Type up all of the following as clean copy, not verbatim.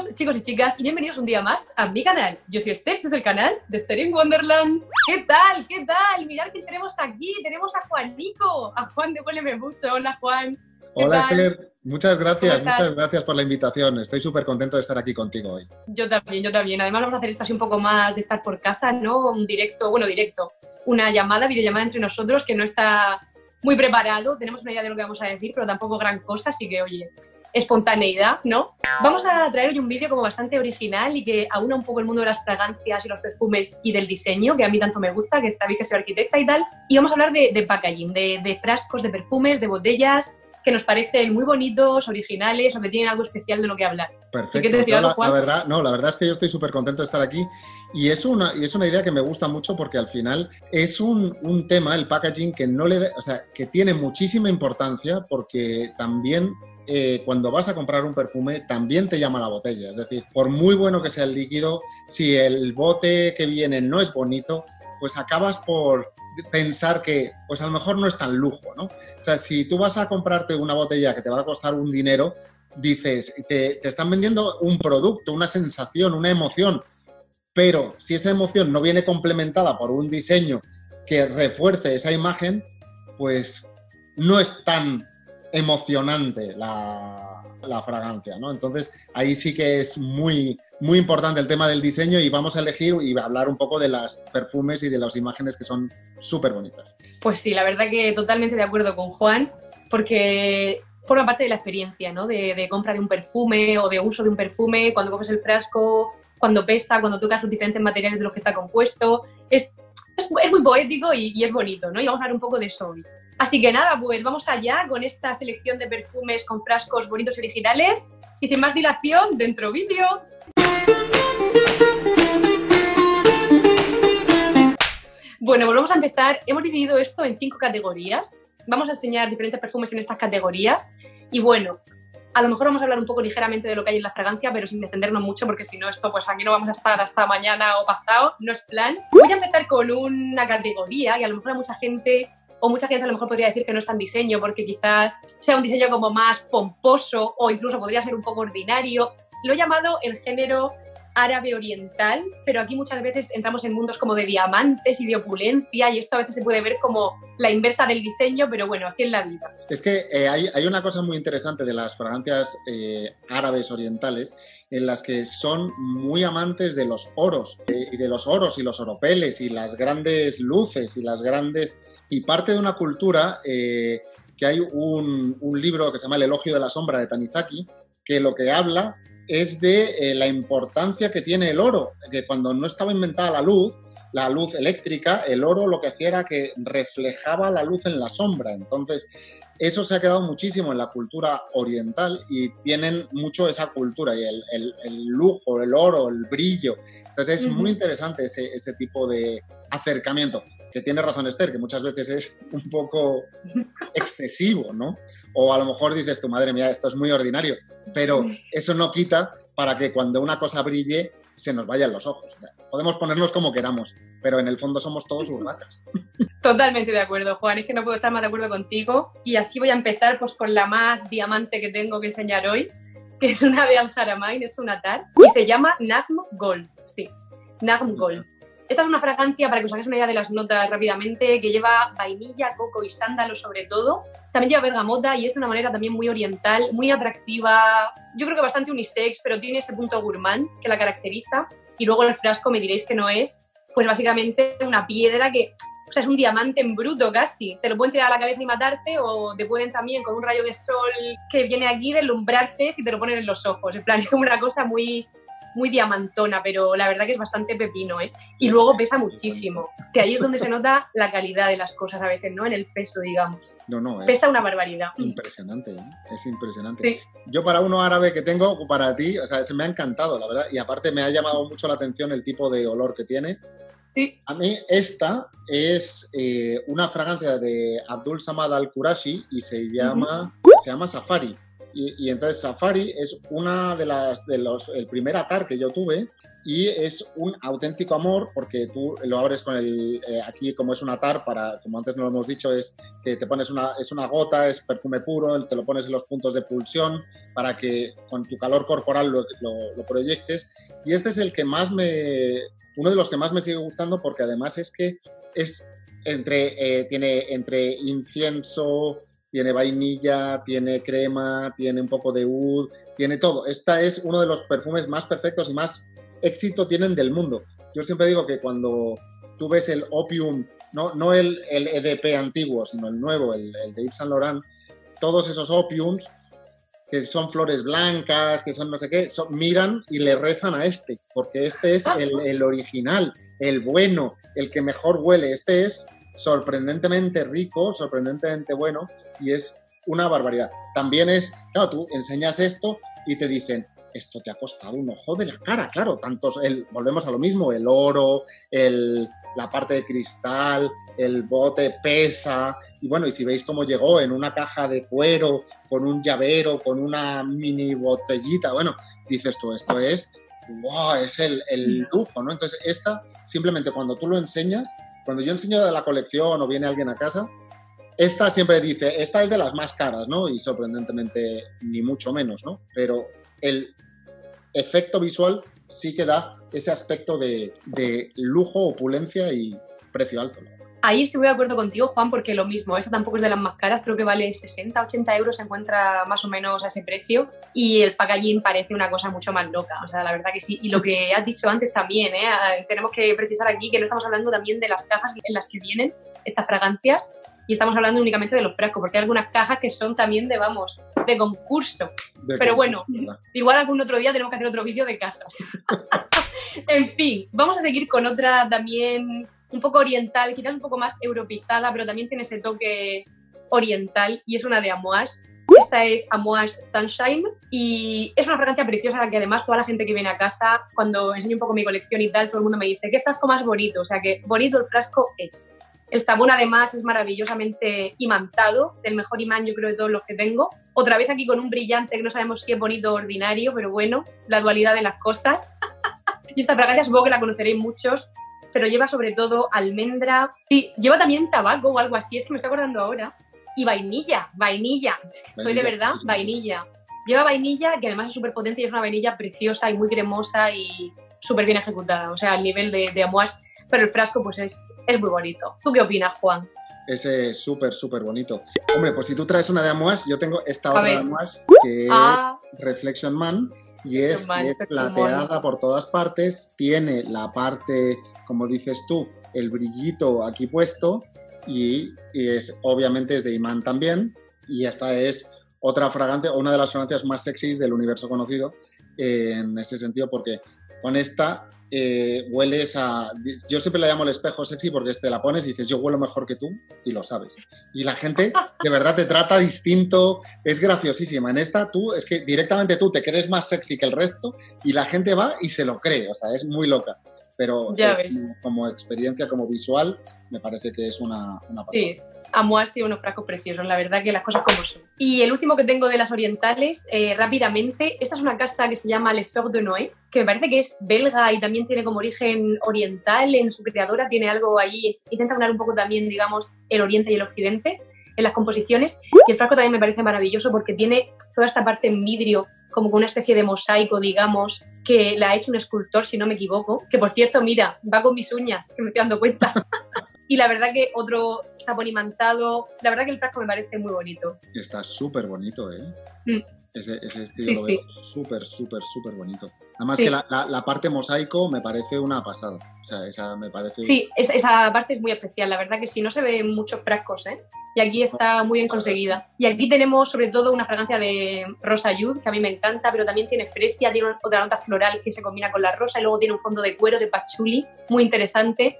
chicos y chicas, y bienvenidos un día más a mi canal. Yo soy Esther, este es el canal de Esther in Wonderland. ¿Qué tal? ¿Qué tal? Mirad quién tenemos aquí. Tenemos a Juanico, a Juan de Huéleme Mucho. Hola, Juan. Hola, Esther. Muchas gracias por la invitación. Estoy súper contento de estar aquí contigo hoy. Yo también. Además vamos a hacer esto así un poco más de estar por casa, ¿no? Un directo, una videollamada entre nosotros que no está muy preparado. Tenemos una idea de lo que vamos a decir, pero tampoco gran cosa, así que, oye, espontaneidad, ¿no? Vamos a traer hoy un vídeo como bastante original y que aúna un poco el mundo de las fragancias y los perfumes y del diseño, que a mí tanto me gusta, que sabéis que soy arquitecta y tal. Y vamos a hablar de packaging, de frascos, de perfumes, de botellas, que nos parecen muy bonitos, originales o que tienen algo especial de lo que hablar. Perfecto. La verdad es que yo estoy súper contento de estar aquí y es una idea que me gusta mucho porque al final es un tema, el packaging, que tiene muchísima importancia porque también cuando vas a comprar un perfume también te llama la botella. Es decir, por muy bueno que sea el líquido, si el bote que viene no es bonito, pues acabas por pensar que pues a lo mejor no es tan lujo, ¿no? O sea, si tú vas a comprarte una botella que te va a costar un dinero, dices, te están vendiendo un producto, una sensación, una emoción, pero si esa emoción no viene complementada por un diseño que refuerce esa imagen, pues no es tan emocionante la fragancia, ¿no? Entonces, ahí sí que es muy importante el tema del diseño y vamos a elegir y hablar un poco de los perfumes y de las imágenes que son súper bonitas. Pues sí, la verdad que totalmente de acuerdo con Juan, porque forma parte de la experiencia, ¿no? De compra de un perfume o de uso de un perfume, cuando coges el frasco, cuando pesa, cuando tocas los diferentes materiales de los que está compuesto. Es muy poético y es bonito, ¿no? Y vamos a hablar un poco de eso hoy. Así que nada, pues vamos allá con esta selección de perfumes con frascos bonitos y originales. Y sin más dilación, dentro vídeo. Bueno, pues vamos a empezar. Hemos dividido esto en 5 categorías. Vamos a enseñar diferentes perfumes en estas categorías. Y bueno, a lo mejor vamos a hablar un poco ligeramente de lo que hay en la fragancia, pero sin extendernos mucho, porque si no esto, pues aquí no vamos a estar hasta mañana o pasado. No es plan. Voy a empezar con una categoría que a lo mejor a mucha gente a lo mejor podría decir que no es tan diseño porque quizás sea un diseño como más pomposo o incluso podría ser un poco ordinario. Lo he llamado el género árabe oriental, pero aquí muchas veces entramos en mundos como de diamantes y de opulencia y esto a veces se puede ver como la inversa del diseño, pero bueno, así es la vida. Es que hay una cosa muy interesante de las fragancias árabes orientales en las que son muy amantes de los oros y de los oros y los oropeles y las grandes luces y parte de una cultura que hay un libro que se llama El elogio de la sombra de Tanizaki, que lo que habla es de la importancia que tiene el oro, que cuando no estaba inventada la luz eléctrica, el oro lo que hacía era que reflejaba la luz en la sombra. Entonces, eso se ha quedado muchísimo en la cultura oriental y tienen mucho esa cultura y el lujo, el oro, el brillo. Entonces, es muy interesante ese tipo de acercamiento. Que tiene razón Esther, que muchas veces es un poco excesivo, ¿no? O a lo mejor dices tú, madre mía, esto es muy ordinario, pero eso no quita para que cuando una cosa brille se nos vayan los ojos. O sea, podemos ponernos como queramos, pero en el fondo somos todos urracas. Totalmente de acuerdo, Juan, es que no puedo estar más de acuerdo contigo y así voy a empezar pues con la más diamante que tengo que enseñar hoy, que es una de Al Haramain, es una Attar y se llama Najm Gold, sí, Najm Gold. Esta es una fragancia, para que os hagáis una idea de las notas rápidamente, que lleva vainilla, coco y sándalo sobre todo. También lleva bergamota y es de una manera también muy oriental, muy atractiva. Yo creo que bastante unisex, pero tiene ese punto gourmand que la caracteriza. Y luego el frasco me diréis que no es, pues básicamente una piedra que, o sea, es un diamante en bruto casi. Te lo pueden tirar a la cabeza y matarte o te pueden también con un rayo de sol que viene aquí deslumbrarte si te lo ponen en los ojos. En plan, es como una cosa muy diamantona, pero la verdad que es bastante pepino, ¿eh? Y luego pesa muchísimo, que ahí es donde se nota la calidad de las cosas a veces, ¿no? En el peso, digamos. Pesa una barbaridad. Impresionante, ¿eh? Es impresionante. Sí. Yo para uno árabe que tengo, para ti, o sea, se me ha encantado, la verdad, y aparte me ha llamado mucho la atención el tipo de olor que tiene. Sí. A mí esta es una fragancia de Abdul Samad Al-Qurashi y se llama Safari. Y entonces Safari es una el primer atar que yo tuve y es un auténtico amor porque tú lo abres con aquí como es un atar como antes nos lo hemos dicho, es que te pones es una gota, es perfume puro, te lo pones en los puntos de pulsión para que con tu calor corporal lo proyectes. Y este es uno de los que más me sigue gustando porque además es que tiene entre incienso, tiene vainilla, tiene crema, tiene un poco de oud, tiene todo. Esta es uno de los perfumes más perfectos y más éxito tienen del mundo. Yo siempre digo que cuando tú ves el Opium, no el EDP antiguo, sino el nuevo, el de Yves Saint Laurent, todos esos Opiums, que son flores blancas, que son no sé qué, miran y le rezan a este, porque este es el original, el bueno, el que mejor huele. Este es sorprendentemente rico, sorprendentemente bueno y es una barbaridad. También claro, tú enseñas esto y te dicen, esto te ha costado un ojo de la cara, claro, volvemos a lo mismo, el oro, la parte de cristal, el bote pesa, y bueno, y si veis cómo llegó en una caja de cuero, con un llavero, con una mini botellita, bueno, dices tú, esto es, wow, es el lujo, ¿no? Entonces, simplemente cuando tú lo enseñas, cuando yo enseño de la colección o viene alguien a casa, esta siempre dice, esta es de las más caras, ¿no? Y sorprendentemente, ni mucho menos, ¿no? Pero el efecto visual sí que da ese aspecto de lujo, opulencia y precio alto, ¿no? Ahí estoy muy de acuerdo contigo, Juan, porque lo mismo, esta tampoco es de las más caras, creo que vale 60, 80 euros, se encuentra más o menos a ese precio y el packaging parece una cosa mucho más loca, o sea, la verdad que sí. Y lo que has dicho antes también, tenemos que precisar aquí que no estamos hablando también de las cajas en las que vienen estas fragancias y estamos hablando únicamente de los frascos, porque hay algunas cajas que son también de concurso. Pero bueno, igual algún otro día tenemos que hacer otro vídeo de cajas. En fin, vamos a seguir con otra también un poco oriental, quizás un poco más europeizada, pero también tiene ese toque oriental y es una de Amouage. Esta es Amouage Sunshine y es una fragancia preciosa que además toda la gente que viene a casa, cuando enseño un poco mi colección y tal, todo el mundo me dice, ¿qué frasco más bonito? O sea que bonito el frasco es. El tabón además es maravillosamente imantado, el mejor imán yo creo de todos los que tengo. Otra vez aquí con un brillante que no sabemos si es bonito o ordinario, pero bueno, la dualidad de las cosas. Y esta fragancia supongo que la conoceréis muchos, pero lleva sobre todo almendra, sí, lleva también tabaco o algo así, es que me estoy acordando ahora, y vainilla, soy de verdad, vainilla. Lleva vainilla, que además es súper potente y es una vainilla preciosa y muy cremosa y súper bien ejecutada, o sea, al nivel de Amouage, pero el frasco pues es muy bonito. ¿Tú qué opinas, Juan? Ese es súper, súper bonito. Hombre, pues si tú traes una de Amouage, yo tengo esta otra de Amouage, que es Reflection Man, y es plateada por todas partes, tiene la parte, como dices tú, el brillito aquí puesto, y obviamente es de imán también, y esta es otra fragancia, una de las fragancias más sexys del universo conocido, en ese sentido, porque con esta hueles a... Yo siempre la llamo el espejo sexy porque te la pones y dices, yo huelo mejor que tú, y lo sabes. Y la gente de verdad te trata distinto, es graciosísima. En esta es que directamente tú te crees más sexy que el resto y la gente va y se lo cree, o sea, es muy loca. Pero como experiencia, como visual, me parece que es una pasada. Sí. Amouage tiene unos frascos preciosos, la verdad que las cosas como son. Y el último que tengo de las orientales, rápidamente, esta es una casa que se llama Les Sœurs de Noé, que me parece que es belga y también tiene como origen oriental, en su creadora tiene algo allí, intenta hablar un poco también, digamos, el oriente y el occidente en las composiciones, y el frasco también me parece maravilloso porque tiene toda esta parte en vidrio, como con una especie de mosaico, digamos, que la ha hecho un escultor, si no me equivoco, que por cierto, mira, va con mis uñas, que me estoy dando cuenta. Y la verdad que otro tapón imantado, la verdad que el frasco me parece muy bonito. Está súper bonito, ¿eh? Ese sí, lo veo súper, súper, súper bonito. Además que la parte mosaico me parece una pasada. O sea, esa me parece... Sí, esa parte es muy especial. La verdad que sí, no se ven muchos frascos, ¿eh? Y aquí está muy bien conseguida. Y aquí tenemos sobre todo una fragancia de rosa yud, que a mí me encanta, pero también tiene fresia, tiene otra nota floral que se combina con la rosa y luego tiene un fondo de cuero de patchouli muy interesante.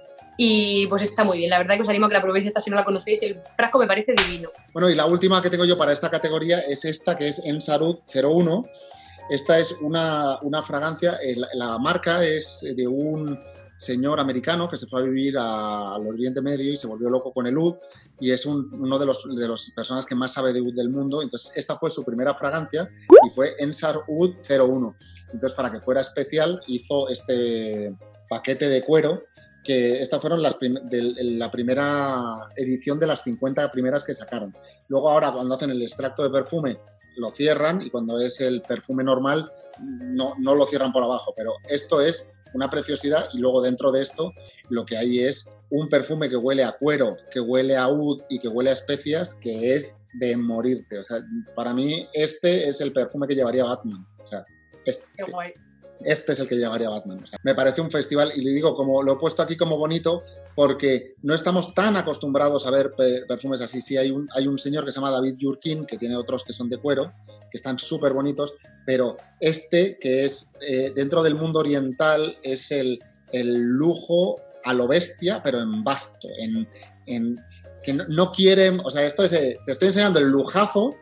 Y pues está muy bien, la verdad que os animo a que la probéis esta si no la conocéis, el frasco me parece divino. Bueno, y la última que tengo yo para esta categoría es esta, que es Ensarud 01. Esta es una fragancia, la marca es de un señor americano que se fue a vivir al Oriente Medio y se volvió loco con el oud y es uno de los personas que más sabe de oud del mundo. Entonces esta fue su primera fragancia y fue Ensar Oud 01. Entonces, para que fuera especial, hizo este paquete de cuero, que estas fueron la primera edición de las 50 primeras que sacaron. Luego ahora, cuando hacen el extracto de perfume, lo cierran, y cuando es el perfume normal, no lo cierran por abajo. Pero esto es una preciosidad, y luego dentro de esto lo que hay es un perfume que huele a cuero, que huele a oud y que huele a especias, que es de morirte. O sea, para mí este es el perfume que llevaría Batman. O sea, Qué guay. Este es el que llevaría Batman. O sea, me parece un festival, y le digo, como lo he puesto aquí como bonito, porque no estamos tan acostumbrados a ver perfumes así. Sí, hay un señor que se llama David Yurkin, que tiene otros que son de cuero, que están súper bonitos, pero este, que es dentro del mundo oriental, es el lujo a lo bestia, pero en vasto, que no quieren, o sea, esto es, te estoy enseñando el lujazo,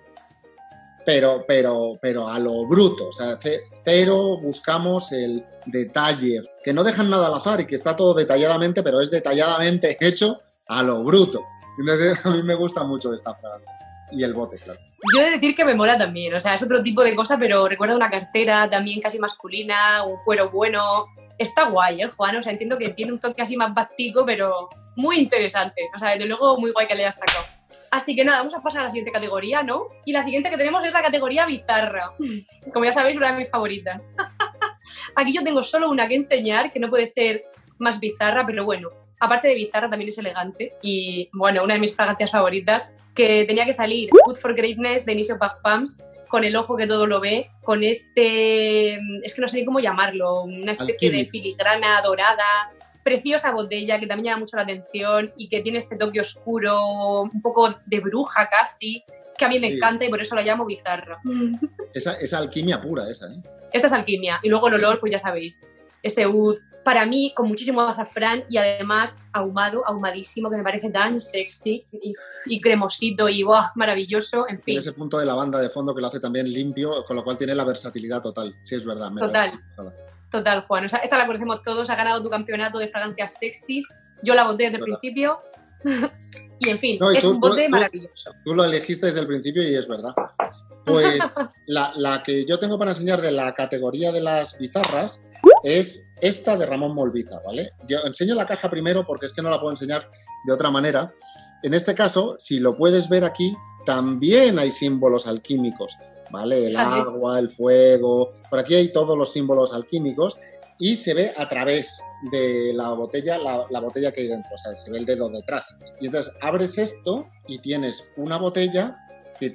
pero a lo bruto. O sea, cero buscamos el detalle, que no dejan nada al azar y que está todo detalladamente, pero es detalladamente hecho a lo bruto. Entonces, a mí me gusta mucho esta frase. Y el bote, claro. Yo he de decir que me mola también, o sea, es otro tipo de cosa, pero recuerdo una cartera también casi masculina, un cuero bueno. Está guay, Juan, o sea, entiendo que tiene un toque así más básico, pero muy interesante. O sea, desde luego muy guay que le hayas sacado. Así que nada, vamos a pasar a la siguiente categoría, ¿no? Y la siguiente que tenemos es la categoría bizarra. Como ya sabéis, una de mis favoritas. Aquí yo tengo solo una que enseñar, que no puede ser más bizarra, pero bueno, aparte de bizarra también es elegante. Y bueno, una de mis fragancias favoritas, que tenía que salir, Good for Greatness de Inicio Parfums, con el ojo que todo lo ve, con es que no sé ni cómo llamarlo, una especie de filigrana dorada, preciosa botella que también llama mucho la atención y que tiene ese toque oscuro, un poco de bruja casi, que a mí me encanta y por eso la llamo bizarra. Esa alquimia pura, esa, ¿eh? Esta es alquimia. Y luego el olor, pues ya sabéis, ese oud, para mí, con muchísimo azafrán y además ahumadísimo, que me parece tan sexy y cremosito y ¡buah! Maravilloso, en fin. Tiene ese punto de lavanda de fondo que lo hace también limpio, con lo cual tiene la versatilidad total. Sí, es verdad. Total, Juan. O sea, esta la conocemos todos, ha ganado tu campeonato de fragancias sexys, yo la boté desde el principio y en fin, es un bote maravilloso. Tú lo elegiste desde el principio y es verdad. Pues la que yo tengo para enseñar de la categoría de las bizarras es esta de Ramón Molbiza, ¿vale? Yo enseño la caja primero porque es que no la puedo enseñar de otra manera. En este caso, si lo puedes ver aquí, también hay símbolos alquímicos, ¿vale? El agua, el fuego, por aquí hay todos los símbolos alquímicos y se ve a través de la botella, la botella que hay dentro, o sea, se ve el dedo detrás. Y entonces abres esto y tienes una botella que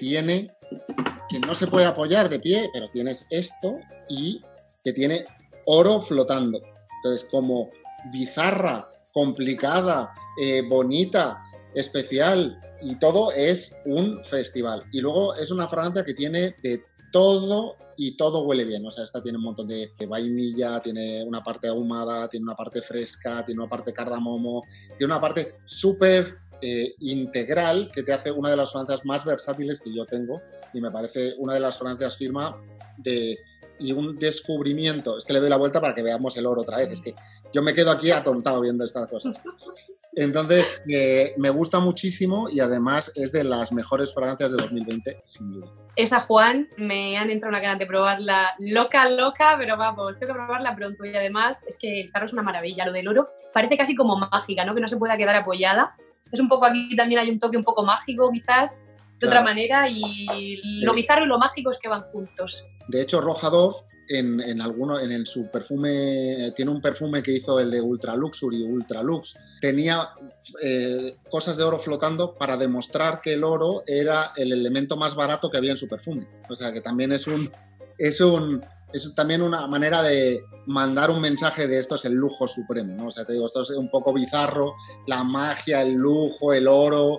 no se puede apoyar de pie, pero tienes esto y que tiene oro flotando. Entonces, como bizarra, complicada, bonita, especial y todo, es un festival. Y luego es una fragancia que tiene de todo y todo huele bien. O sea, esta tiene un montón de vainilla, tiene una parte ahumada, tiene una parte fresca, tiene una parte cardamomo, tiene una parte súper integral que te hace una de las fragancias más versátiles que yo tengo y me parece una de las fragancias firma y un descubrimiento. Es que le doy la vuelta para que veamos el oro otra vez. Es que yo me quedo aquí atontado viendo estas cosas. Entonces, me gusta muchísimo y además es de las mejores fragancias de 2020, sin duda. Esa, Juan, me han entrado una ganas de probarla loca, pero vamos, tengo que probarla pronto. Y además es que el tarro es una maravilla. Lo del oro parece casi como mágica, ¿no? Que no se pueda quedar apoyada. Es un poco, aquí también hay un toque un poco mágico, quizás, de otra manera, y lo bizarro y lo mágico es que van juntos. De hecho, Roja Dove, en su perfume, tiene un perfume que hizo el de Ultra Luxury, Ultra Lux. Tenía cosas de oro flotando para demostrar que el oro era el elemento más barato que había en su perfume. O sea, que también es también una manera de mandar un mensaje de esto es el lujo supremo, ¿no? O sea, te digo, esto es un poco bizarro, la magia, el lujo, el oro,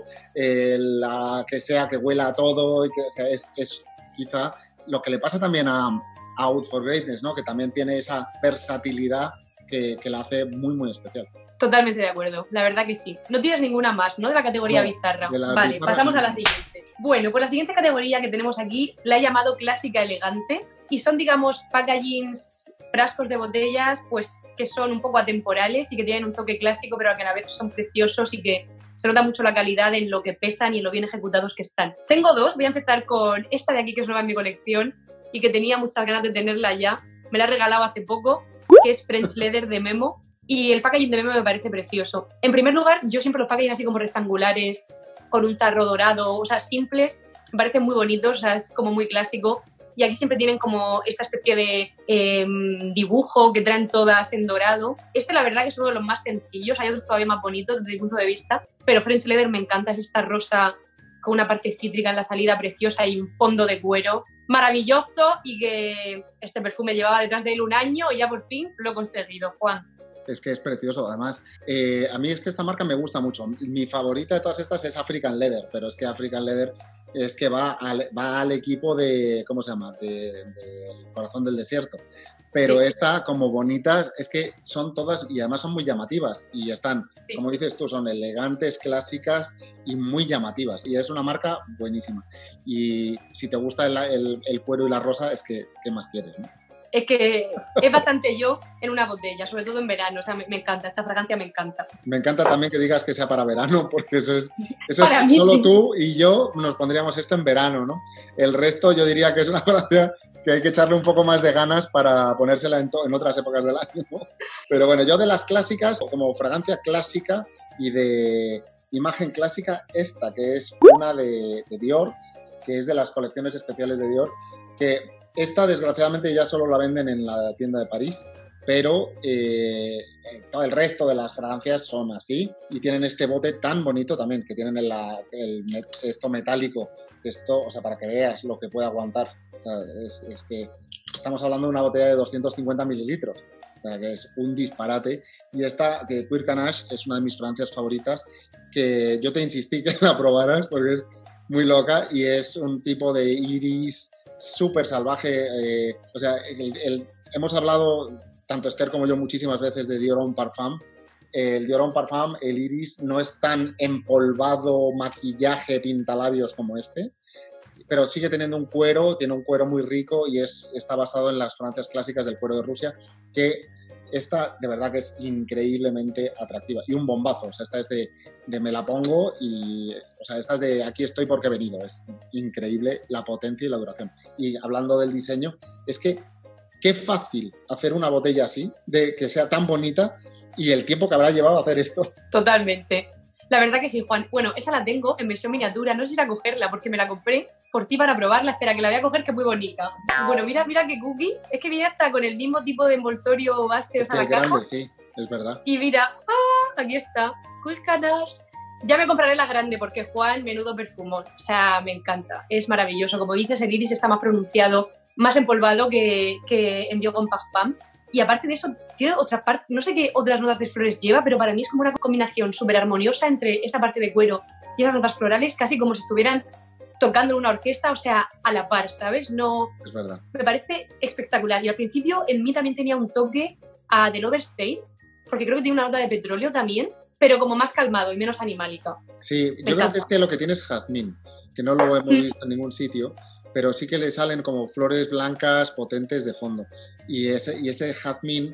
que sea que huela a todo, y que, o sea, es quizá lo que le pasa también a Oud for Greatness, ¿no? Que también tiene esa versatilidad que la hace muy, muy especial. Totalmente de acuerdo, la verdad que sí. No tienes ninguna más, ¿no? De la categoría bizarra. Vale, pasamos a la siguiente. Bueno, pues la siguiente categoría que tenemos aquí la he llamado clásica elegante y son, digamos, packagings, frascos de botellas, pues que son un poco atemporales y que tienen un toque clásico, pero que a la vez son preciosos y que se nota mucho la calidad en lo que pesan y en lo bien ejecutados que están. Tengo dos, voy a empezar con esta de aquí que es nueva en mi colección y que tenía muchas ganas de tenerla ya. Me la he regalado hace poco, que es French Leather de Memo, y el packaging de Memo me parece precioso. En primer lugar, yo siempre los packaging así como rectangulares, con un tarro dorado, o sea, simples, me parecen muy bonitos, o sea, es como muy clásico. Y aquí siempre tienen como esta especie de dibujo que traen todas en dorado. Este, la verdad, que es uno de los más sencillos. Hay otros todavía más bonitos desde mi punto de vista. Pero French Leather me encanta. Es esta rosa con una parte cítrica en la salida preciosa y un fondo de cuero maravilloso. Y que este perfume llevaba detrás de él un año y ya por fin lo he conseguido, Juan. Es que es precioso, además. A mí es que esta marca me gusta mucho. Mi favorita de todas estas es African Leather, pero es que African Leather es que va al equipo de, ¿cómo se llama? Del Corazón del Desierto. Pero sí, esta, como bonitas, es que son todas, y además son muy llamativas, y están, sí, como dices tú, son elegantes, clásicas y muy llamativas. Y es una marca buenísima. Y si te gusta el cuero y la rosa, es que, ¿qué más quieres, no? Es que es bastante yo en una botella, sobre todo en verano. O sea, me encanta, esta fragancia me encanta. Me encanta también que digas que sea para verano, porque eso es mí solo sí. Tú y yo nos pondríamos esto en verano, ¿no? El resto yo diría que es una fragancia que hay que echarle un poco más de ganas para ponérsela en otras épocas del año, ¿no? Pero bueno, yo de las clásicas, como fragancia clásica y de imagen clásica, esta, que es una de Dior, que es de las colecciones especiales de Dior, que esta, desgraciadamente, ya solo la venden en la tienda de París, pero todo el resto de las fragancias son así y tienen este bote tan bonito también, que tienen esto metálico, esto, o sea, para que veas lo que puede aguantar. O sea, es que estamos hablando de una botella de 250 mililitros, o sea, que es un disparate. Y esta, que Cuir Ganache, es una de mis fragancias favoritas, que yo te insistí que la probaras porque es muy loca y es un tipo de iris súper salvaje. O sea, hemos hablado, tanto Esther como yo, muchísimas veces de Dior Homme Parfum. El Dior Homme Parfum, el iris, no es tan empolvado, maquillaje, pintalabios como este, pero sigue teniendo un cuero, tiene un cuero muy rico y está basado en las fragancias clásicas del cuero de Rusia, que esta de verdad que es increíblemente atractiva. Y un bombazo, o sea, esta es de me la pongo y, o sea, esta es de aquí estoy porque he venido. Es increíble la potencia y la duración. Y hablando del diseño, es que qué fácil hacer una botella así, de que sea tan bonita y el tiempo que habrá llevado a hacer esto. Totalmente. La verdad que sí, Juan. Bueno, esa la tengo en versión miniatura. No sé si ir a cogerla porque me la compré por ti para probarla. Espera, que la voy a coger, que es muy bonita. Bueno, mira qué cookie. Es que viene hasta con el mismo tipo de envoltorio base, o sea, la caja. Sí, es verdad. Y mira, aquí está. Cuir Ganache. Ya me compraré la grande porque, Juan, menudo perfumón. O sea, me encanta. Es maravilloso. Como dices, el iris está más pronunciado, más empolvado que en Dior Homme Parfum. Y aparte de eso, tiene otra parte, no sé qué otras notas de flores lleva, pero para mí es como una combinación súper armoniosa entre esa parte de cuero y esas notas florales, casi como si estuvieran tocando en una orquesta, o sea, a la par, ¿sabes? No, es verdad. Me parece espectacular. Y al principio en mí también tenía un toque a The Lover's Tale, porque creo que tiene una nota de petróleo también, pero como más calmado y menos animálica. Sí, yo creo que es que lo que tiene es jazmín, que no lo hemos visto en ningún sitio, pero sí que le salen como flores blancas potentes de fondo. Y ese jazmín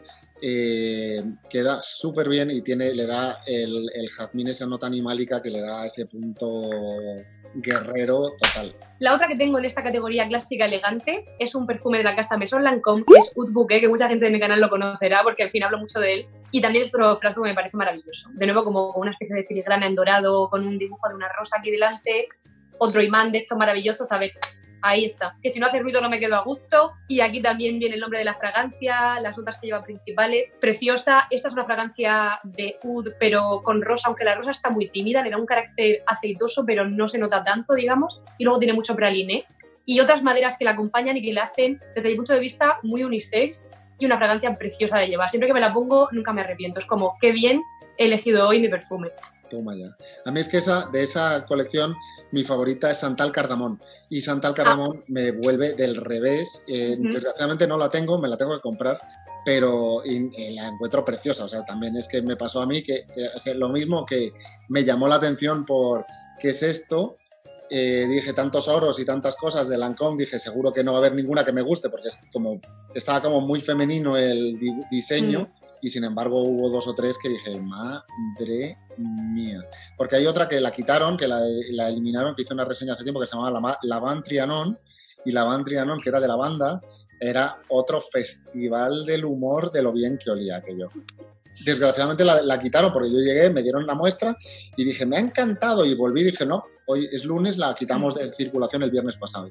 queda súper bien y le da el jazmín esa nota animálica que le da ese punto guerrero total. La otra que tengo en esta categoría clásica elegante es un perfume de la casa Maison Lancôme, que es Oud Bouquet, que mucha gente de mi canal lo conocerá porque al fin hablo mucho de él. Y también es otro frasco que me parece maravilloso. De nuevo, como una especie de filigrana en dorado con un dibujo de una rosa aquí delante, otro imán de estos maravillosos, a ver. Ahí está, que si no hace ruido no me quedo a gusto. Y aquí también viene el nombre de la fragancia, las notas que lleva principales. Preciosa. Esta es una fragancia de oud, pero con rosa, aunque la rosa está muy tímida, le da un carácter aceitoso, pero no se nota tanto, digamos. Y luego tiene mucho praliné. Y otras maderas que la acompañan y que le hacen, desde mi punto de vista, muy unisex y una fragancia preciosa de llevar. Siempre que me la pongo, nunca me arrepiento. Es como, qué bien he elegido hoy mi perfume. Toma ya. A mí es que de esa colección mi favorita es Santal Cardamón y Santal Cardamón me vuelve del revés. Desgraciadamente no la tengo, me la tengo que comprar, pero la encuentro preciosa. O sea, también es que me pasó a mí que lo mismo, que me llamó la atención por ¿qué es esto? dije tantos oros y tantas cosas de Lancôme, dije seguro que no va a haber ninguna que me guste porque estaba como muy femenino el diseño y sin embargo hubo 2 o 3 que dije, madre mía. Porque hay otra que la quitaron, que la eliminaron, que hice una reseña hace tiempo que se llamaba Lavand Trianon, y Lavand Trianon, que era de lavanda, era otro festival del humor de lo bien que olía aquello. Desgraciadamente la quitaron porque yo llegué, me dieron la muestra y dije, me ha encantado, y volví y dije, no, hoy es lunes, la quitamos de circulación el viernes pasado.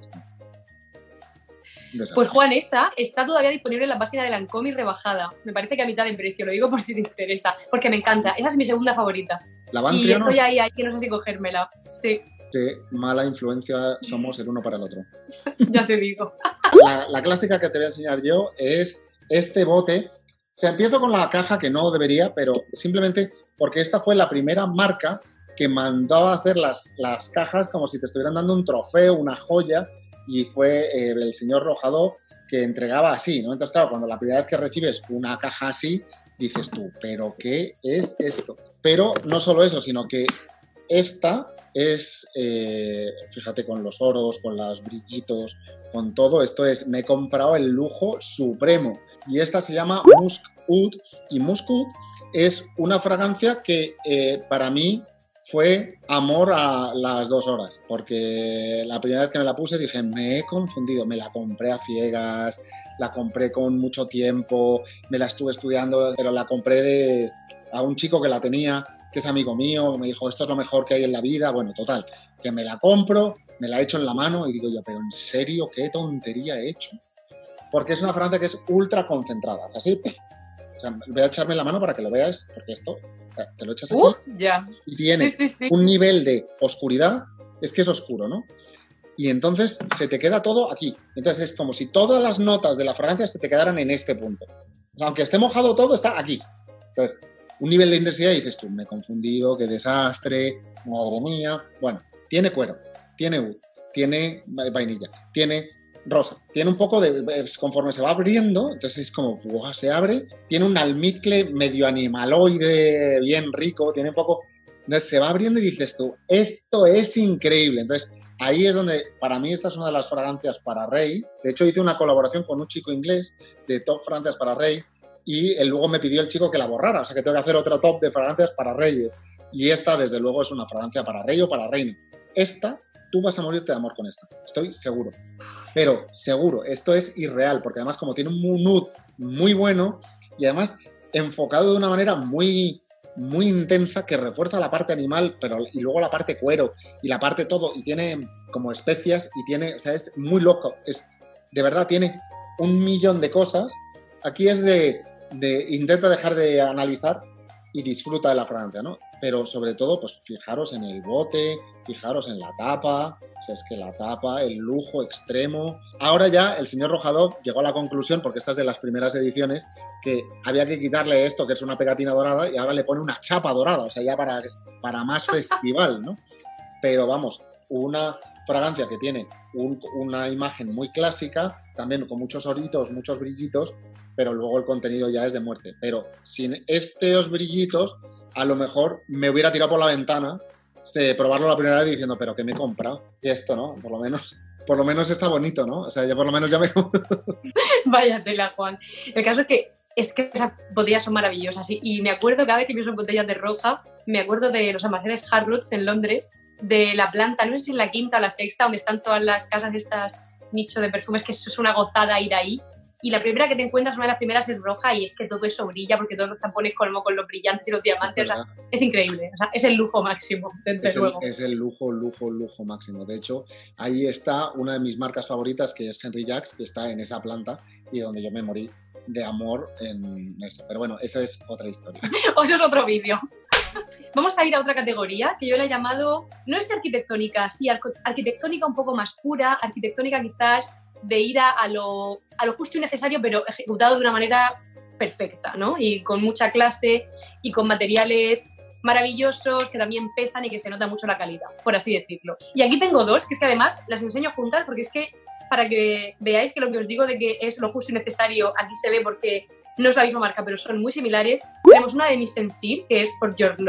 Pues Juan, esa está todavía disponible en la página de Lancôme y rebajada. Me parece que a mitad de precio, lo digo por si te interesa, porque me encanta. Esa es mi segunda favorita. Y estoy ahí que no sé si cogérmela. Sí. Qué mala influencia somos el uno para el otro. Ya te digo. La clásica que te voy a enseñar yo es este bote. O sea, empiezo con la caja, que no debería, pero simplemente porque esta fue la primera marca que mandó a hacer las cajas como si te estuvieran dando un trofeo, una joya, y fue el señor Rojado que entregaba así, ¿no? Entonces, claro, cuando la primera vez que recibes una caja así, dices tú, ¿pero qué es esto? Pero no solo eso, sino que esta es, fíjate, con los oros, con los brillitos, con todo, esto es, me he comprado el lujo supremo. Y esta se llama Musk Oud, y Musk Oud es una fragancia que para mí fue amor a las 2 horas, porque la primera vez que me la puse dije, me he confundido, me la compré a ciegas, la compré con mucho tiempo, me la estuve estudiando, pero la compré a un chico que la tenía, que es amigo mío, me dijo, esto es lo mejor que hay en la vida. Bueno, total, que me la compro, me la echo en la mano y digo yo, pero ¿en serio qué tontería he hecho? Porque es una fragancia que es ultra concentrada, o sea, así, o sea, voy a echarme en la mano para que lo veas, porque esto te lo echas aquí ya. Y tiene un nivel de oscuridad, es que es oscuro, ¿no? Y entonces se te queda todo aquí. Entonces es como si todas las notas de la fragancia se te quedaran en este punto. O sea, aunque esté mojado todo, está aquí. Entonces, un nivel de intensidad y dices tú, me he confundido, qué desastre, madre mía. Bueno, tiene cuero, tiene oud, tiene vainilla, tiene rosa, tiene un poco de, conforme se va abriendo, entonces es como, ¡buah!, se abre, tiene un almizcle medio animaloide, bien rico, tiene un poco, entonces se va abriendo y dices tú, esto es increíble. Entonces ahí es donde, para mí, esta es una de las fragancias para Rey. De hecho, hice una colaboración con un chico inglés de top fragancias para Rey, y él luego me pidió el chico que la borrara, o sea que tengo que hacer otro top de fragancias para reyes, y esta desde luego es una fragancia para rey o para reina. Esta, tú vas a morirte de amor con esta, estoy seguro, pero seguro, esto es irreal, porque además como tiene un mood muy bueno y además enfocado de una manera muy, muy intensa que refuerza la parte animal, y luego la parte cuero y la parte todo, y tiene como especias y tiene, o sea, es muy loco, de verdad tiene 1.000.000 de cosas. Aquí es intenta dejar de analizar y disfruta de la fragancia, ¿no? Pero sobre todo, pues fijaros en el bote, fijaros en la tapa, o sea, es que la tapa, el lujo extremo. Ahora ya el señor Rojado llegó a la conclusión, porque esta es de las primeras ediciones, que había que quitarle esto, que es una pegatina dorada, y ahora le pone una chapa dorada, o sea, ya para más festival, ¿no? Pero vamos, una fragancia que tiene una imagen muy clásica, también con muchos oritos, muchos brillitos, pero luego el contenido ya es de muerte. Pero sin estos brillitos, a lo mejor me hubiera tirado por la ventana de probarlo la primera vez diciendo, pero ¿qué me he comprado? Y esto, ¿no? Por lo menos está bonito, ¿no? O sea, ya por lo menos ya me... Vaya tela, Juan. El caso es que esas botellas son maravillosas y me acuerdo cada vez que pienso en botellas de roja, me acuerdo de los almacenes Harrods en Londres, de la planta, no sé si en la quinta o la sexta, donde están todas las casas estas nicho de perfumes, que es una gozada ir ahí. Y la primera que te encuentras, una de las primeras, es roja, y es que todo eso brilla porque todos los tampones con los brillantes y los diamantes, o sea, es increíble, o sea, es el lujo máximo, desde luego. Es el lujo máximo. De hecho, ahí está una de mis marcas favoritas, que es Henry Jacques, que está en esa planta y donde yo me morí de amor en eso. Pero bueno, eso es otra historia. O eso es otro vídeo. Vamos a ir a otra categoría que yo le he llamado, no es arquitectónica, sí, arquitectónica un poco más pura, arquitectónica quizás de ir a lo justo y necesario, pero ejecutado de una manera perfecta, ¿no? Y con mucha clase y con materiales maravillosos que también pesan y que se nota mucho la calidad, por así decirlo. Y aquí tengo dos, que es que además las enseño juntas porque es que para que veáis que lo que os digo de que es lo justo y necesario, aquí se ve porque no es la misma marca, pero son muy similares. Tenemos una de Mise en Cire, que es For Your Love,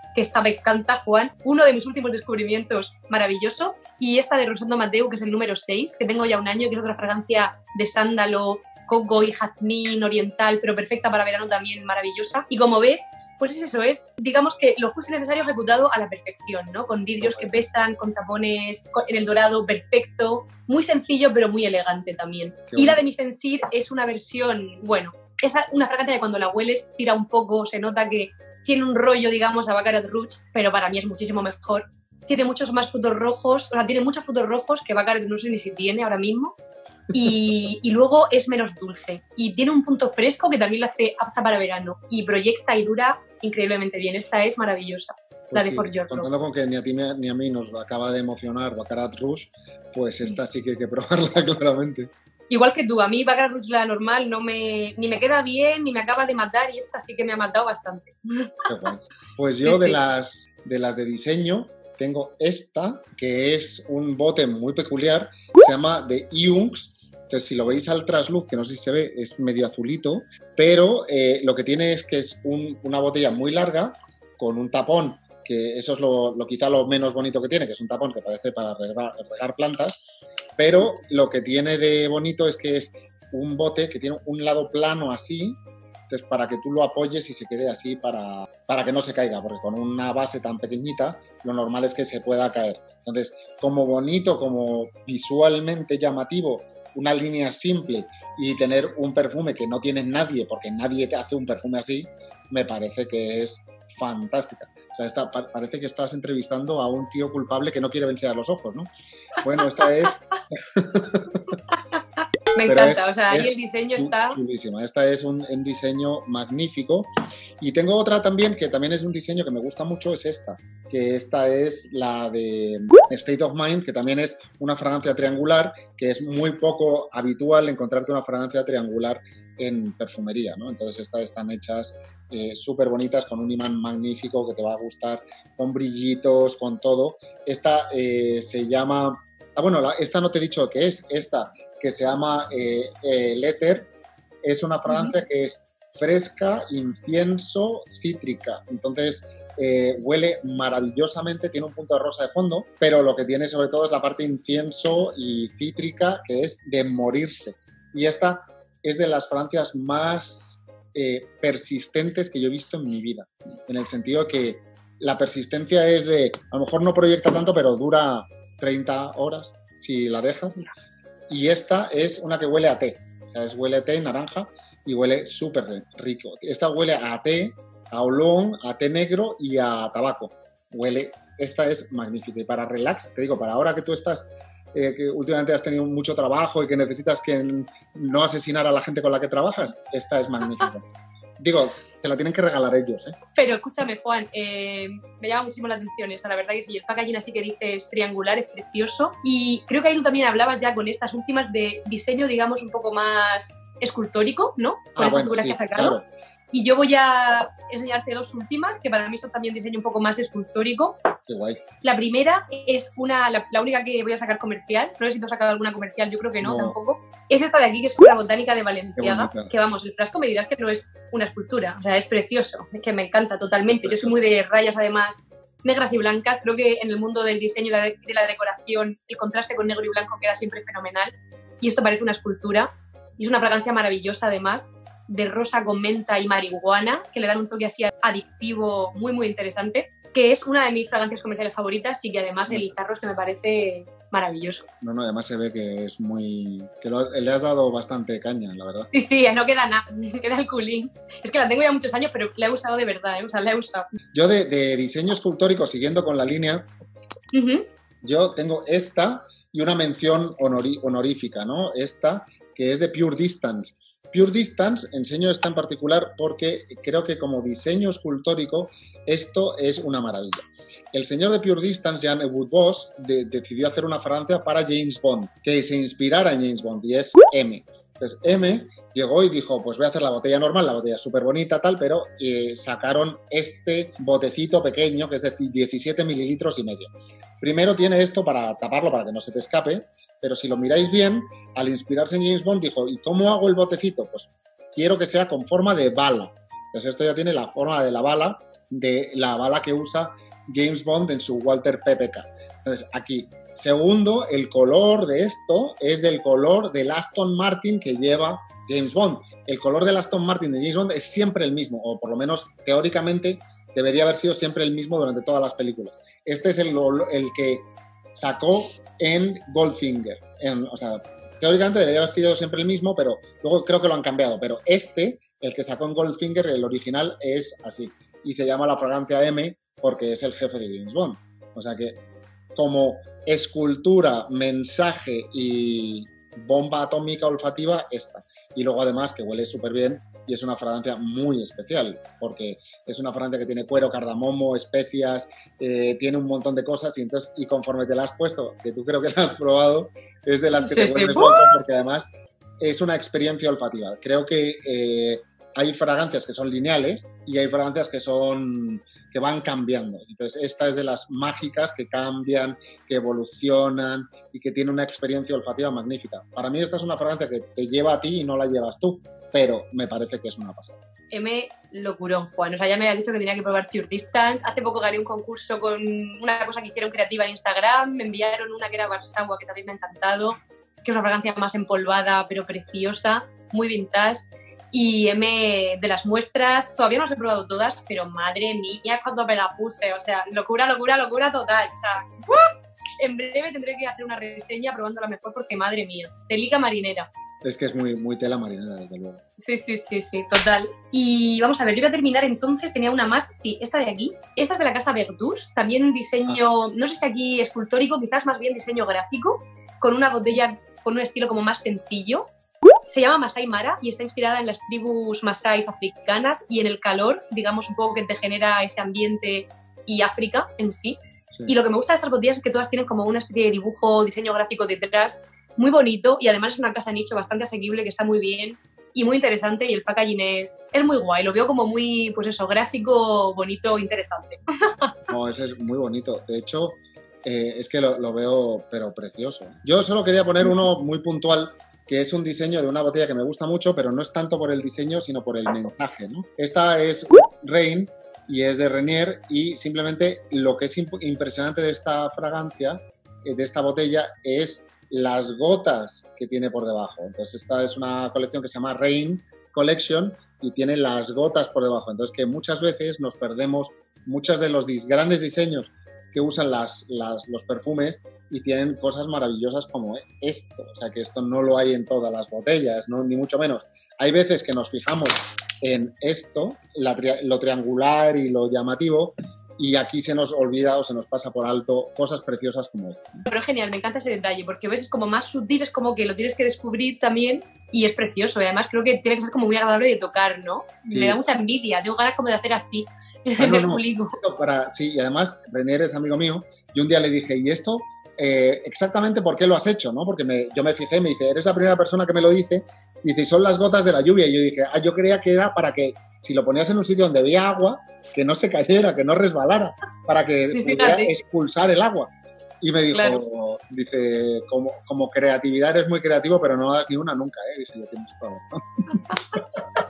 que esta me encanta, Juan. Uno de mis últimos descubrimientos maravilloso. Y esta de Rosendo Mateu, que es el número 6, que tengo ya un año, que es otra fragancia de sándalo, coco y jazmín oriental, pero perfecta para verano también, maravillosa. Y como ves, pues es eso, es, digamos que lo justo y necesario ejecutado a la perfección, ¿no? Con vidrios que pesan, con tapones en el dorado perfecto, muy sencillo pero muy elegante también. Y la de Mise en Cire es una versión, bueno, es una fragancia que cuando la hueles tira un poco, se nota que tiene un rollo, digamos, a Baccarat Rouge, pero para mí es muchísimo mejor. Tiene muchos más frutos rojos, o sea, tiene muchos frutos rojos que Baccarat no sé ni si tiene ahora mismo. Y luego es menos dulce y tiene un punto fresco que también la hace apta para verano y proyecta y dura increíblemente bien. Esta es maravillosa, pues la de sí, For Your contando con que ni a ti ni a mí nos acaba de emocionar Baccarat Rouge, pues esta sí que hay que probarla claramente. Igual que tú, a mí Baccarat Rouge la normal ni me queda bien, ni me acaba de matar y esta sí que me ha matado bastante. Qué guay. Pues yo de las de diseño tengo esta, que es un bote muy peculiar, se llama The Iunx. Entonces, si lo veis al trasluz, que no sé si se ve, es medio azulito, pero lo que tiene es que es una botella muy larga, con un tapón, que eso es quizá lo menos bonito que tiene, que es un tapón que parece para regar plantas, pero lo que tiene de bonito es que es un bote que tiene un lado plano así, entonces para que tú lo apoyes y se quede así para que no se caiga, porque con una base tan pequeñita lo normal es que se pueda caer. Entonces, como bonito, como visualmente llamativo, una línea simple y tener un perfume que no tiene nadie, porque nadie te hace un perfume así, me parece que es fantástica. O sea, parece que estás entrevistando a un tío culpable que no quiere vencer a los ojos, ¿no? Bueno, esta es... Me encanta, o sea, ahí el diseño está... chulísima. Esta es un diseño magnífico. Y tengo otra también, que también es un diseño que me gusta mucho, es esta. Que esta es la de State of Mind, que también es una fragancia triangular, que es muy poco habitual encontrarte una fragancia triangular en perfumería, ¿no? Entonces estas están hechas súper bonitas, con un imán magnífico que te va a gustar, con brillitos, con todo. Esta se llama... Ah, bueno, esta no te he dicho qué es. Esta, que se llama Letter, es una fragancia que es fresca, incienso, cítrica. Entonces, huele maravillosamente, tiene un punto de rosa de fondo, pero lo que tiene sobre todo es la parte incienso y cítrica, que es de morirse. Y esta es de las fragancias más persistentes que yo he visto en mi vida, en el sentido que la persistencia es de, a lo mejor no proyecta tanto, pero dura 30 horas si la dejas. Y esta es una que huele a té, o sea, huele a té naranja y huele súper rico. Esta huele a té, a olón, a té negro y a tabaco. Esta es magnífica. Y para relax, te digo, para ahora que tú estás, que últimamente has tenido mucho trabajo y que necesitas que no asesinar a la gente con la que trabajas, esta es magnífica. Digo, te la tienen que regalar ellos, ¿eh? Pero escúchame, Juan, me llama muchísimo la atención esa, la verdad que sí, el packaging así que dices triangular es precioso y creo que ahí tú también hablabas ya con estas últimas de diseño, digamos, un poco más escultórico, ¿no? Con estas figuras que has sacado. Claro. Y yo voy a enseñarte dos últimas, que para mí son también diseño un poco más escultórico. Qué guay. La primera es la única que voy a sacar comercial. No sé si tú has sacado alguna comercial, yo creo que no, tampoco. Es esta de aquí, que es una botánica de Valenciaga, que vamos, el frasco me dirás que no es una escultura, o sea, es precioso, es que me encanta totalmente. Yo soy muy de rayas, además, negras y blancas. Creo que en el mundo del diseño y de la decoración, el contraste con negro y blanco queda siempre fenomenal. Y esto parece una escultura. Y es una fragancia maravillosa, además, de rosa con menta y marihuana, que le dan un toque así adictivo muy, muy interesante, que es una de mis fragancias comerciales favoritas y que además el tarro es que me parece maravilloso. No, además se ve que es muy... que le has dado bastante caña, la verdad. Sí, no queda nada, queda el culín. Es que la tengo ya muchos años, pero la he usado de verdad, o sea, la he usado. Yo de diseño escultórico, siguiendo con la línea, yo tengo esta y una mención honorífica, ¿no? Esta, que es de Pure Distance. Pure Distance enseño esta en particular porque creo que como diseño escultórico esto es una maravilla. El señor de Pure Distance, Jan Wood-Boss, decidió hacer una fragancia para James Bond, que se inspirara en James Bond, y es M. Entonces M llegó y dijo, pues voy a hacer la botella normal, la botella súper bonita, tal, pero sacaron este botecito pequeño, que es de 17 mililitros y medio. Primero tiene esto para taparlo, para que no se te escape, pero si lo miráis bien, al inspirarse en James Bond, dijo, ¿y cómo hago el botecito? Pues quiero que sea con forma de bala. Entonces esto ya tiene la forma de la bala, de la bala que usa James Bond en su Walther PPK. Entonces, aquí, segundo, el color de esto es del color del Aston Martin que lleva James Bond. El color del Aston Martin de James Bond es siempre el mismo, o por lo menos teóricamente debería haber sido siempre el mismo durante todas las películas. Este es el que sacó en Goldfinger. O sea, teóricamente debería haber sido siempre el mismo, pero luego creo que lo han cambiado. Pero el que sacó en Goldfinger, el original, es así. Y se llama la fragancia M porque es el jefe de James Bond. O sea que como escultura, mensaje y bomba atómica olfativa, esta. Y luego además que huele súper bien y es una fragancia muy especial porque es una fragancia que tiene cuero, cardamomo, especias, tiene un montón de cosas y conforme te la has puesto, que tú creo que la has probado, es de las que te vuelves loco porque además es una experiencia olfativa. Creo que hay fragancias que son lineales y hay fragancias que van cambiando. Entonces, esta es de las mágicas que cambian, que evolucionan y que tiene una experiencia olfativa magnífica. Para mí esta es una fragancia que te lleva a ti y no la llevas tú, pero me parece que es una pasada. M, locurón, Juan. O sea, ya me habías dicho que tenía que probar Pure Distance. Hace poco gané un concurso con una cosa que hicieron creativa en Instagram. Me enviaron una que era Barsawa, que también me ha encantado, que es una fragancia más empolvada, pero preciosa, muy vintage. Y M, de las muestras, todavía no las he probado todas, pero madre mía, cuando me la puse, o sea, locura, locura, locura total. O sea, en breve tendré que hacer una reseña probándola mejor porque madre mía, telica marinera. Es que es muy, muy tela marinera, desde luego. Sí, total. Y vamos a ver, yo voy a terminar entonces, tenía una más, sí, esta de aquí. Esta es de la casa Verdús, también un diseño, no sé si aquí escultórico, quizás más bien diseño gráfico, con una botella con un estilo como más sencillo. Se llama Masai Mara y está inspirada en las tribus masáis africanas y en el calor, digamos, un poco que te genera ese ambiente y África en sí. Y lo que me gusta de estas botellas es que todas tienen como una especie de dibujo, diseño gráfico detrás, muy bonito, y además es una casa nicho bastante asequible, que está muy bien y muy interesante, y el packaging es muy guay. Lo veo como muy, pues eso, gráfico, bonito, interesante. No, ese es muy bonito. De hecho, es que lo veo, pero precioso. Yo solo quería poner uno muy puntual, que es un diseño de una botella que me gusta mucho, pero no es tanto por el diseño, sino por el mensaje, ¿no? Esta es Rain y es de Renier, y simplemente lo que es impresionante de esta fragancia, de esta botella, es las gotas que tiene por debajo. Entonces esta es una colección que se llama Rain Collection y tiene las gotas por debajo. Entonces que muchas veces nos perdemos muchos de los grandes diseños que usan los perfumes y tienen cosas maravillosas como esto. O sea, que esto no lo hay en todas las botellas, ¿no? Ni mucho menos. Hay veces que nos fijamos en esto, lo triangular y lo llamativo, y aquí se nos olvida o se nos pasa por alto cosas preciosas como esta. Pero genial, me encanta ese detalle, porque ves, es como más sutil, es como que lo tienes que descubrir también y es precioso. Y además creo que tiene que ser como muy agradable de tocar, ¿no? Sí. Me da mucha envidia, tengo ganas como de hacer así. No. Sí, y además Renier es amigo mío y un día le dije, ¿y esto exactamente por qué lo has hecho? ¿No? Porque yo me fijé, me dice, eres la primera persona que me lo dice, y dice, y son las gotas de la lluvia. Y yo dije, yo creía que era para que si lo ponías en un sitio donde había agua, que no se cayera, que no resbalara, para que pudiera expulsar el agua. Y me dijo, claro. Dice, como creatividad eres muy creativo, pero no das ni una nunca, ¿eh? Dije, yo tienes todo, ¿no?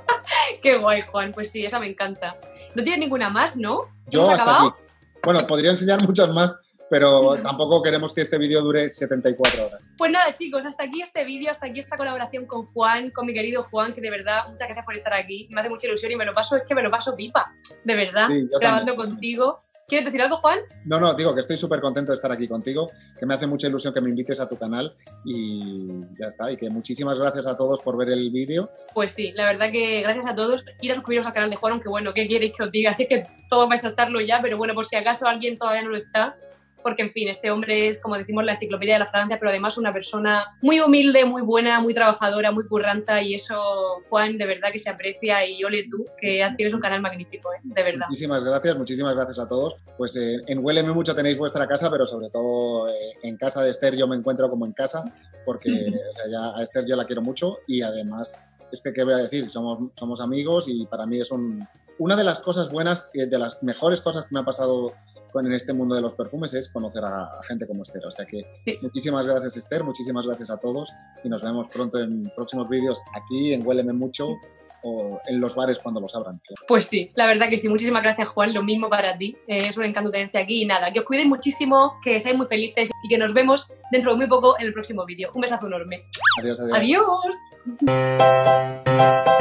Qué guay, Juan, pues sí, esa me encanta. ¿No tienes ninguna más, no? Yo hasta acabado? Aquí. Bueno, podría enseñar muchas más, pero tampoco queremos que este vídeo dure 74 horas. Pues nada, chicos, hasta aquí este vídeo, hasta aquí esta colaboración con Juan, con mi querido Juan, que de verdad, muchas gracias por estar aquí. Me hace mucha ilusión y me lo paso pipa, de verdad, sí, grabando también contigo. ¿Quieres decir algo, Juan? No, digo que estoy súper contento de estar aquí contigo, que me hace mucha ilusión que me invites a tu canal y ya está. Y que muchísimas gracias a todos por ver el vídeo. Pues sí, la verdad que gracias a todos. Ir a suscribiros al canal de Juan, aunque bueno, ¿qué queréis que os diga? Así que todos vais a estarlo ya, pero bueno, por si acaso alguien todavía no lo está. Porque, en fin, este hombre es, como decimos, la enciclopedia de la fragancia, pero además una persona muy humilde, muy buena, muy trabajadora, muy curranta, y eso, Juan, de verdad que se aprecia, y ole tú, que tienes un canal magnífico, de verdad. Muchísimas gracias a todos. Pues en Huéleme Mucho tenéis vuestra casa, pero sobre todo en casa de Esther yo me encuentro como en casa, porque o sea, ya a Esther yo la quiero mucho, y además, es que, ¿qué voy a decir? Somos amigos, y para mí es una de las cosas buenas, de las mejores cosas que me ha pasado en este mundo de los perfumes es conocer a gente como Esther. O sea que sí. Muchísimas gracias, Esther, muchísimas gracias a todos y nos vemos pronto en próximos vídeos aquí en Huéleme Mucho o en los bares cuando los abran. Claro. Pues sí, la verdad que sí. Muchísimas gracias, Juan. Lo mismo para ti. Es un encanto tenerte aquí y nada, que os cuidéis muchísimo, que seáis muy felices y que nos vemos dentro de muy poco en el próximo vídeo. Un besazo enorme. Adiós, adiós. Adiós.